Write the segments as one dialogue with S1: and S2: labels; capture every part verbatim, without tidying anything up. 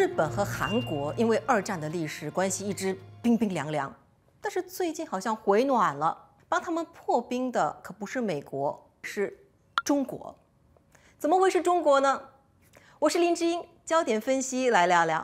S1: 日本和韩国因为二战的历史关系一直冰冰凉凉，但是最近好像回暖了。帮他们破冰的可不是美国，是中国。怎么会是中国呢？我是林志英，焦点分析来聊聊。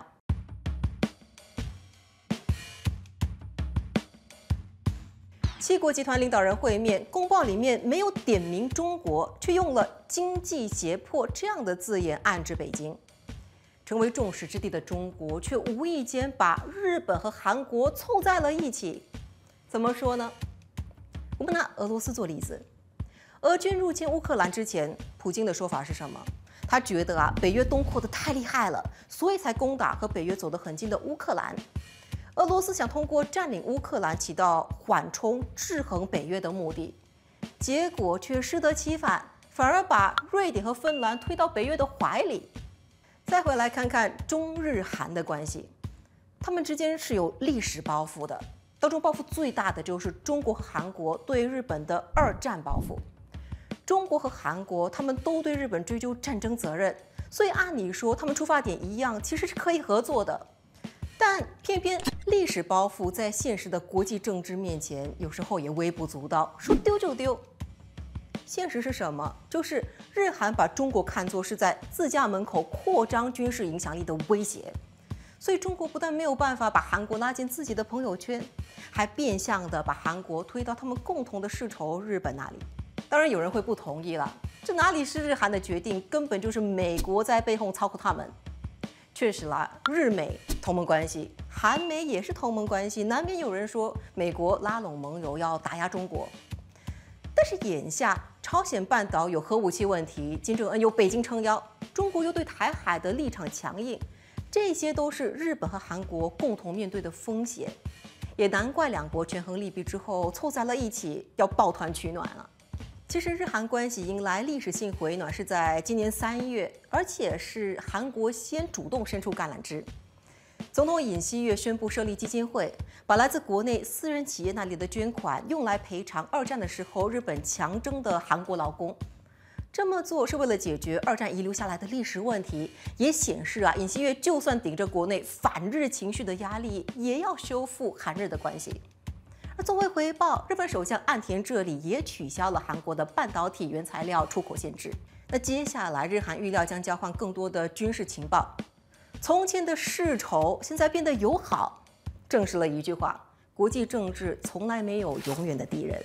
S1: 七国集团领导人会面，公报里面没有点名中国，却用了经济胁迫这样的字眼暗指北京。成为众矢之的之的中国，却无意间把日本和韩国凑在了一起。怎么说呢？我们拿俄罗斯做例子，俄军入侵乌克兰之前，普京的说法是什么？他觉得啊，北约东扩得太厉害了，所以才攻打和北约走得很近的乌克兰。俄罗斯想通过占领乌克兰起到缓冲、制衡北约的目的，结果却适得其反，反而把瑞典和芬兰推到北约的怀里。再回来看看中日韩的关系，他们之间是有历史包袱的。当中包袱最大的就是中国和韩国对日本的二战包袱。中国和韩国他们都对日本追究战争责任，所以按理说他们出发点一样，其实是可以合作的。但偏偏历史包袱在现实的国际政治面前，有时候也微不足道，说丢就丢。现实是什么？就是日韩把中国看作是在自家门口扩张军事影响力的威胁。所以中国不但没有办法把韩国拉进自己的朋友圈，还变相的把韩国推到他们共同的世仇日本那里。当然有人会不同意了，这哪里是日韩的决定，根本就是美国在背后操控他们。确实啦，日美同盟关系，韩美也是同盟关系，难免有人说美国拉拢盟友要打压中国。但是眼下朝鲜半岛有核武器问题，金正恩有北京撑腰，中国又对台海的立场强硬。这些都是日本和韩国共同面对的风险，也难怪两国权衡利弊之后凑在了一起，要抱团取暖了。其实日韩关系迎来历史性回暖是在今年三月，而且是韩国先主动伸出橄榄枝。总统尹锡悦宣布设立基金会，把来自国内私人企业那里的捐款用来赔偿二战的时候日本强征的韩国劳工。这么做是为了解决二战遗留下来的历史问题，也显示啊，尹锡悦就算顶着国内反日情绪的压力，也要修复韩日的关系。而作为回报，日本首相岸田这里也取消了韩国的半导体原材料出口限制。那接下来，日韩预料将交换更多的军事情报。从前的世仇，现在变得友好，证实了一句话：国际政治从来没有永远的敌人。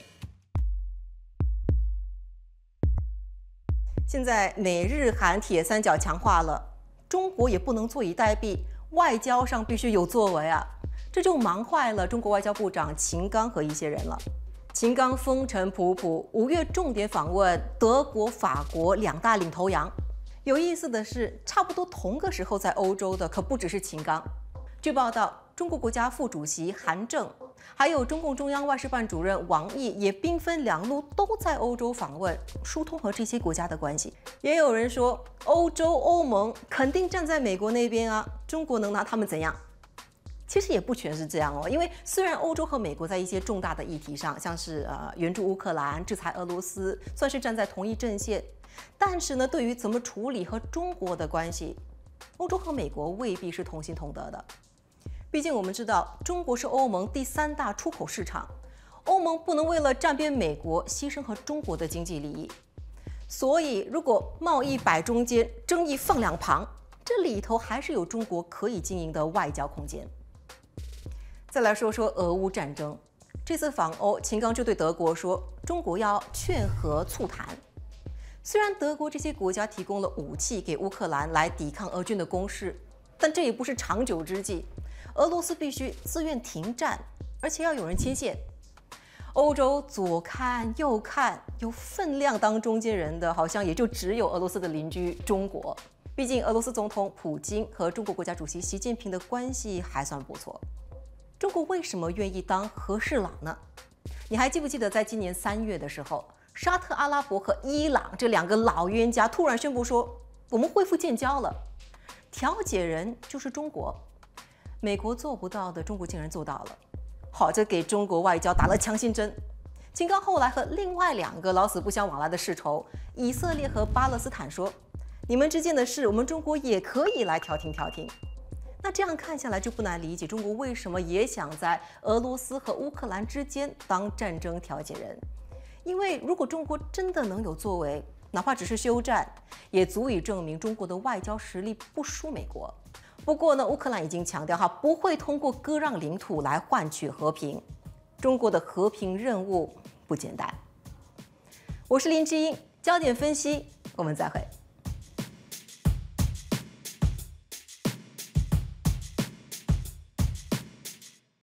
S1: 现在美日韩铁三角强化了，中国也不能坐以待毙，外交上必须有作为啊！这就忙坏了中国外交部长秦刚和一些人了。秦刚风尘仆仆，五月重点访问德国、法国两大领头羊。有意思的是，差不多同个时候在欧洲的可不只是秦刚。据报道，中国国家副主席韩正，还有中共中央外事办主任王毅也兵分两路，都在欧洲访问，疏通和这些国家的关系。也有人说，欧洲欧盟肯定站在美国那边啊，中国能拿他们怎样？其实也不全是这样哦，因为虽然欧洲和美国在一些重大的议题上，像是呃援助乌克兰、制裁俄罗斯，算是站在同一阵线，但是呢，对于怎么处理和中国的关系，欧洲和美国未必是同心同德的。毕竟我们知道，中国是欧盟第三大出口市场，欧盟不能为了站边美国牺牲和中国的经济利益。所以，如果贸易摆中间，争议放两旁，这里头还是有中国可以经营的外交空间。再来说说俄乌战争，这次访欧，秦刚就对德国说，中国要劝和促谈。虽然德国这些国家提供了武器给乌克兰来抵抗俄军的攻势，但这也不是长久之计。俄罗斯必须自愿停战，而且要有人牵线。欧洲左看右看，有分量当中间人的，好像也就只有俄罗斯的邻居中国。毕竟俄罗斯总统普京和中国国家主席习近平的关系还算不错。中国为什么愿意当和事佬呢？你还记不记得在今年三月的时候，沙特阿拉伯和伊朗这两个老冤家突然宣布说，我们恢复建交了，调解人就是中国。美国做不到的，中国竟然做到了，好，这给中国外交打了强心针。秦刚后来和另外两个老死不相往来的世仇，以色列和巴勒斯坦说，你们之间的事，我们中国也可以来调停调停。 那这样看下来，就不难理解中国为什么也想在俄罗斯和乌克兰之间当战争调解人。因为如果中国真的能有作为，哪怕只是休战，也足以证明中国的外交实力不输美国。不过呢，乌克兰已经强调哈，不会通过割让领土来换取和平。中国的和平任务不简单。我是林志英，焦点分析，我们再会。